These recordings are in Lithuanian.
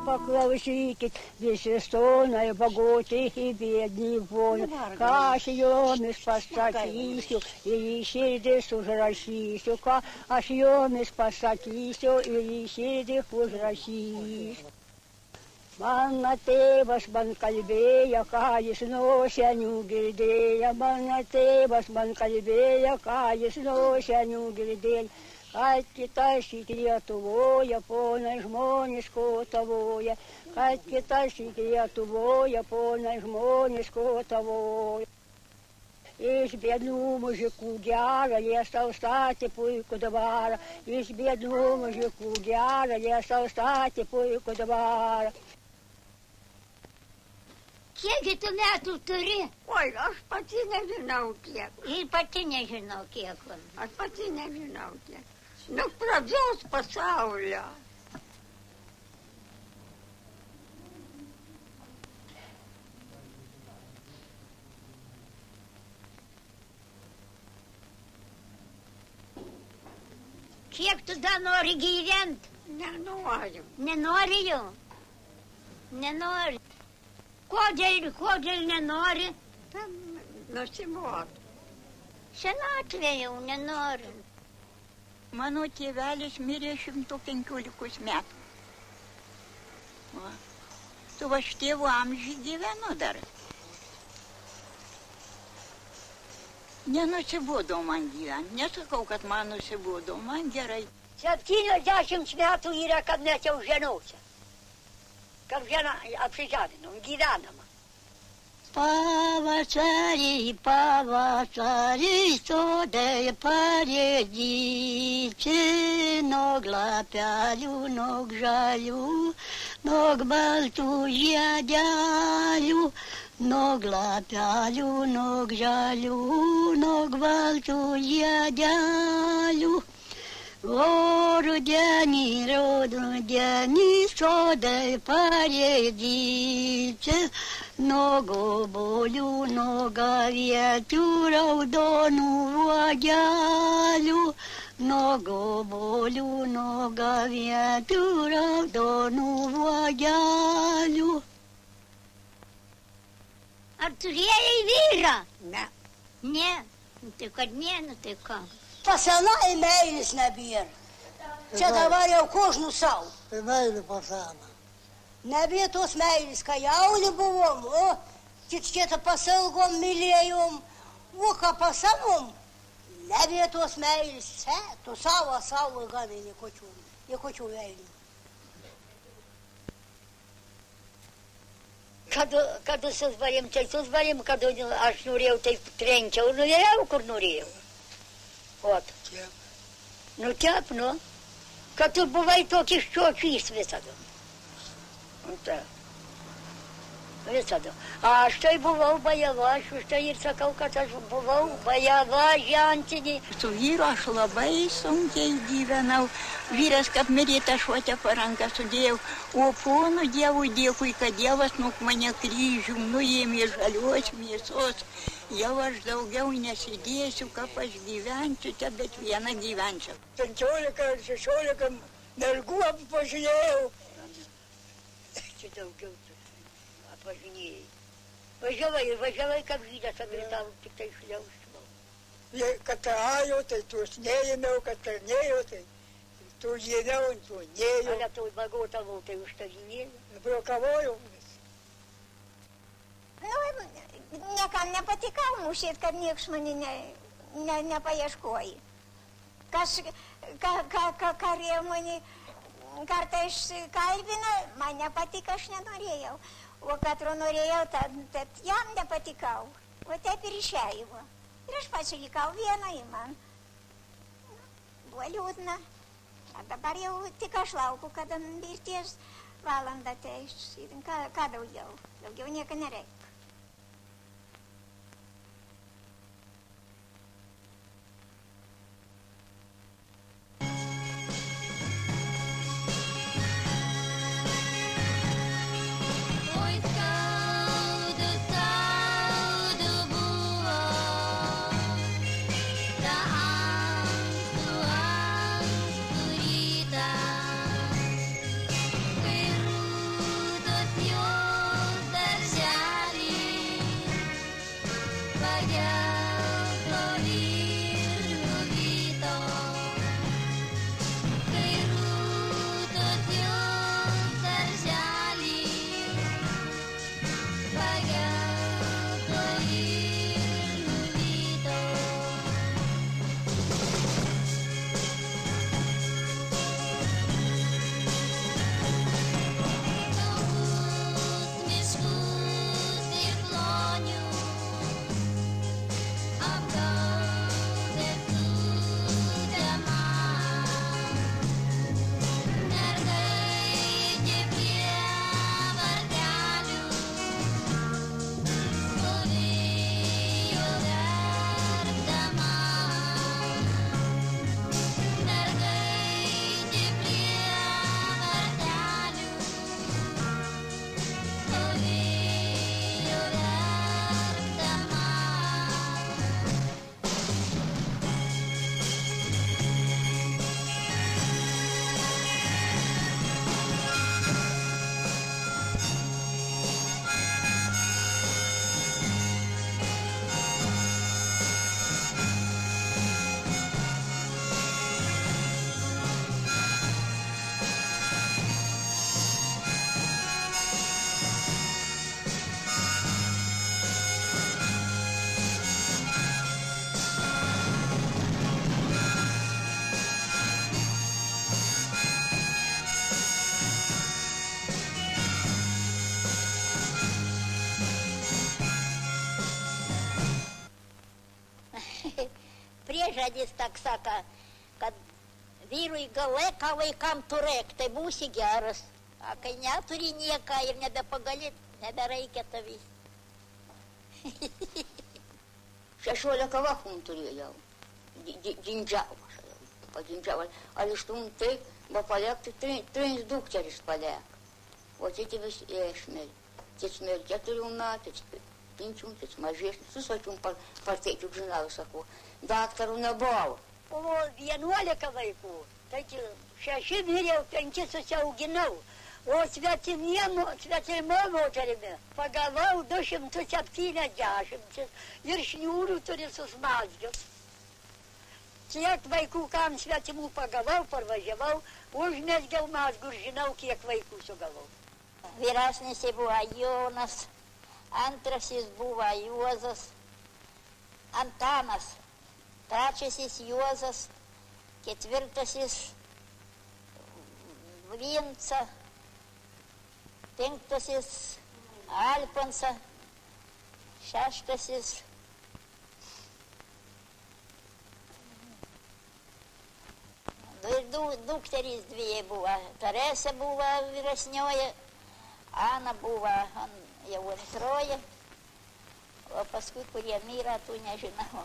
paklausykit, visi stonai, bagoti ir biedni von, ką aš jomis pasakysiu, ir į širdis užrašysiu, ką aš jomis pasakysiu, ir į širdis užrašysiu. Mano tėvas man kalbėjo, ką jis nuo senių girdėjo, mano tėvas man kalbėjo, ką jis nuo senių girdėjo. Kad kitašyk Lietuvoje, ponai žmonės kotavoja, kad kitašyk Lietuvoje, ponai žmonės kotavoja. Iš biednų mužikų gerą, jie sau statė puikų dvarą, iš biednų mužikų gerą, jie sau statė puikų dvarą. Kiekgi tu metų turi? Oi, aš pati nežinau kiek. Ir pati nežinau kiek. Aš pati nežinau kiek. Nuo pradžios pasaulio. Kiek tu dar nori gyventi? Nenoriu. Nenori jau? Nenori. Kodėl nenori? Nusibodo. Senatvė jau nenori. Mano tėvelis mirė 115 metų. O, tu aš tėvo amžiai gyvenu dar. Nenusibodo man gyventi. Nesakau, kad man nusibodo. Man gerai. 70 metų yra, kad mes jau ženausia. Kad žena apsižadinom, gyvenama. Pavasarį, pavasarį, sodai parėdyti, nog lapelių, nog žalių, nog baltų žiedelių, nog lapelių, nog žalių, nog baltų žiedelių. O rudenį, sodai parėdyti, nog obuolių, nog aviečių, raudonų uogelių, nog obuolių, nog aviečių, raudonų uogelių. Ar turėjai vyrą? Ne. Ne. Tai kad ne, nu tai ką? Pasenai meilis nebėra. Čia dabar jau kožnų savo. Tai meilė pasena. Nebė tos meilis, ką jauni buvom, o kitą pasilgom, mylėjom, o ką pasavom, nebė tos meilis, tu savo gamė niekočių meilį. Kad susvarėm, tai susvarėm, kad aš norėjau, tai trenčiau, norėjau, kur norėjau. Ot. Nu tiep, nu. Kad tu buvai tokis čiočys visada. Visada. Aš tai buvau bajava, aš už tai ir sakau, kad aš buvau bajava, žentinė. Su vyru aš labai sunkiai gyvenau. Vyras, kad mirė, aš šuotę paranką sudėjau. O ponų Dievui dėkui, kad Dievas nuk mane kryžių nuėmė žalios mėsos. Jau aš daugiau nesidėsiu, kaip aš gyvensiu, čia bet vieną gyvensiu. 15 ar 16 mergų apvažinėjau. Čia daugiau apvažinėjai. Važiavai, kaip žydas agritavo, tik tai šliausčiau. Kad ėjo, tai tuos neėmiau, kad tarnėjau, tai tu žėmiau, tu nėjau. Ale tu bagotavau, tai užtažinėjau. Brokavojau. Niekam nepatikau mušėt, kad nieks mani nepaieškoji. Karė mani kartais kalbina, man nepatika, aš nenorėjau. O katru norėjau, tad jam nepatikau. O taip ir išėjo. Ir aš pasilikau vieną į man. Buvo liūdna. A dabar jau tik aš lauku, kada mirties valanda ateis. Ką daugiau? Daugiau nieko nereikia. kad jis tak saka, kad vyrui galai, ką vaikam turėk, tai būsi geras. A kai neturi nieką ir nebepagali, nebereikia tavys. 16 vachum turėjau, dindžiavą, padindžiavą. Ar iš tų tai, va paliek, tai 3 dukteris paliek. O эти весьмель, течмель, 4 metų, 5, tai mažesnis, su sočium parteikiu žinau, sakau, daktarų nebuvo. O 11 vaikų, tai 6 vyriau, 5 susiauginau, o svetimimo moterimi pagavau 270 ir šniūrų turi susmazgius. Kiek vaikų, kam svetimų pagavau, parvažiavau, užmesgiau mazgų ir žinau, kiek vaikų sugavau. Vyresnis buvo Jonas, antrasis buvo Juozas, Antanas, trečiasis Juozas, ketvirtasis Vinca, penktasis Alfonsa, šeštasis dukterys 2 buvo. Teresė buvo vyresnioji, Ana buvo jau antroji, o paskui, kurie mirė, tų nežinau.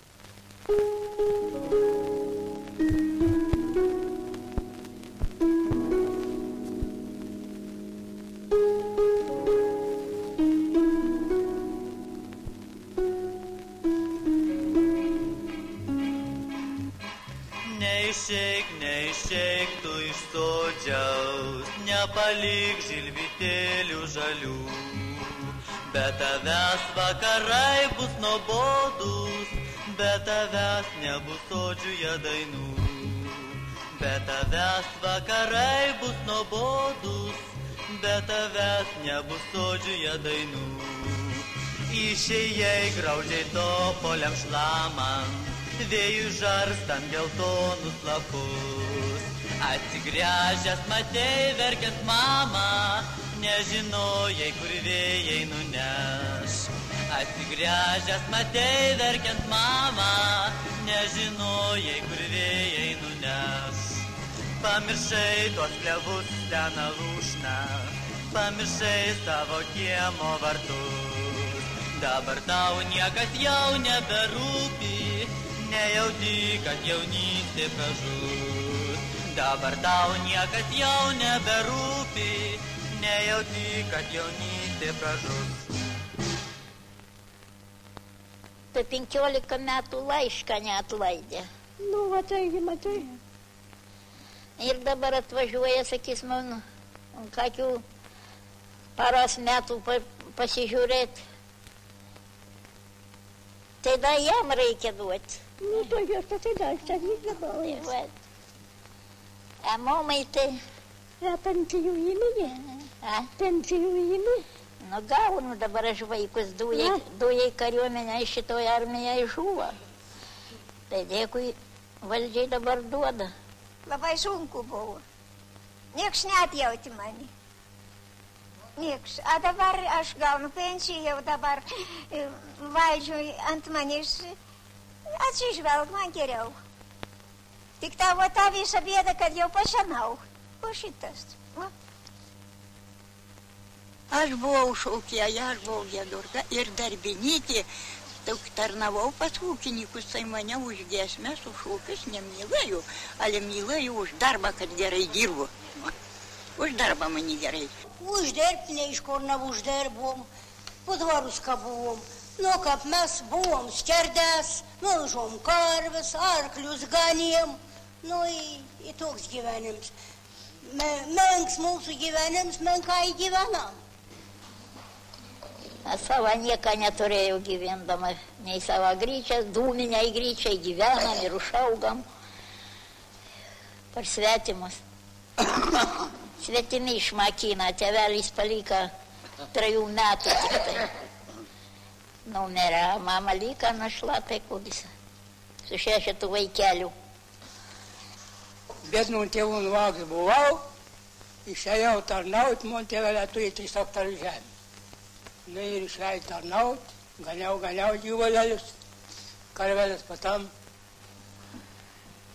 Neišeik tu iš sodžiaus, nepalik žilvitėlių žalių, bet tavęs vakarai bus nuobodus, bet tavęs nebus sodžiuje dainų. Bet tavęs vakarai bus nuobodus, bet tavęs nebus sodžiuje dainų. Išėjai graudžiai topoliam šlamant, vėjų žarstant geltonus lapus. Atsigręžęs matei verkiant mamą, nežinojai, kur vėjai nuneš. Atsigręžęs matei verkiant mamą, nežinojai, kur vėjai nuneš. Pamiršai tuos klevus seną lūšną, pamiršai savo kiemo vartus. Dabar tau niekas jau neberūpi, nejauti, kad jaunystė pražus. Dabar tau niekas jau neberūpi, nejauti, kad jaunystė pražus. Tai 15 metų laišką neatlaidė. Nu, va taigi, matai. Ir dabar atvažiuoja, sakys, man kokių paros metų pasižiūrėti. Tai da jam reikia duoti. Nu, to jos pasidai, sakys dabar. A momai tai... Pensijų įminė. Pensijų įminė. Nu, gaunu dabar aš vaikus, du jai kariuomenė šitoje armijoje žuvo. Tai dėkui, valdžiai dabar duoda. Labai sunku buvo. Nieks neatjauti mani. Nieks. A dabar aš gaunu pensiją, jau dabar valdžiui ant manęs atsižvelg man geriau. Tik tavo ta visa bėda, kad jau pasenau. O šitas. Va. Aš buvau šaukėja, aš buvau giedurta ir darbinytė. Tarnavau pas ūkininkus, tai mane už giesmės, už šūkius nemylėjau, ale mylėjau už darbą, kad gerai dirbu. Už darbą mane gerai. Uždirbti ne iš kur neuždirbom, po dvarus ką buvom. Nu, kaip mes buvom skerdės, melžom karves, arklius ganėm. Nu, į toks gyvenims. Menks mūsų gyvenims, menkai gyvenam. Savo nieką neturėjau gyvendama, nei savo gryčias, dūminiai gryčiai gyvenam ir užaugam per svetimus. Svetimi išmakina, tėvelis palika 3 metų tik tai. Numirė, mama lika našla, tai kudis, su 6 vaikelių. Biednų tėvų nuogas buvau, išėjau tarnaut, man tėvelė turi 3 hektarų žemę. Nu ir išėjau tarnaut, ganiau gyvulėlius, karvelės patam,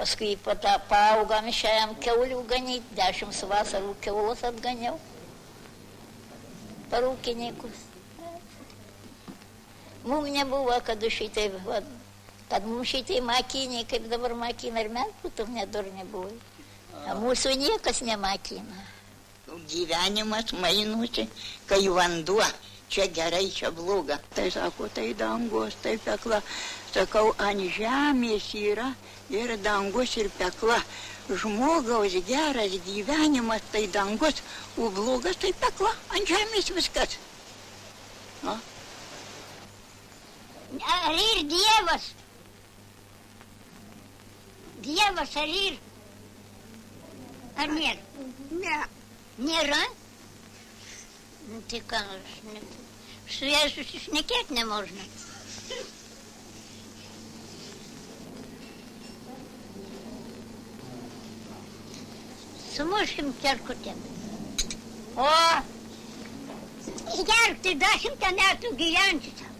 Paskui paaugam išėjom kiaulių ganyti, 10 vasarų kiaulos atganiau. Per ūkininkus. Mums nebuvo, kad mums šitai makiniai, kaip dabar makina, ir mes būtum nedur nebuvo. Mūsų niekas nemakina. Gyvenimas mainusi, kai vanduo, čia gerai, čia bloga. Tai sako, tai dangus, tai pekla. Sakau, ant žemės yra ir dangus, ir pekla. Žmogaus geras gyvenimas, tai dangus, o blogas, tai pekla. Ant žemės viskas. No? Ar ir Dievas? Dievas ar ir? Ar nėra? Ne. Nėra? Tai ką, su jais susišnekėti nemožna. Sumuškim čerkutėm. O, gerk, tai 10 metų gyventi, sako.